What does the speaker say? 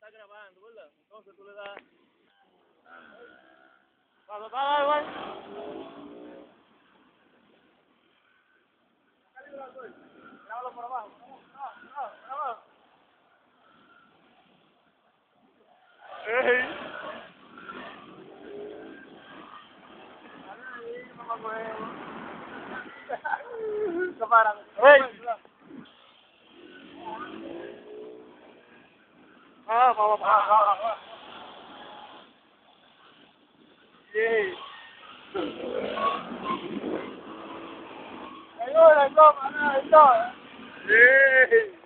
grabando, ¿verdad? Entonces tú le das... Cuando está la igual. Grábalo por abajo. Abajo. ¡Ey! ¡Ey! Vamos. ¡Ey! ¡Ayuda, toma! ¡Ey!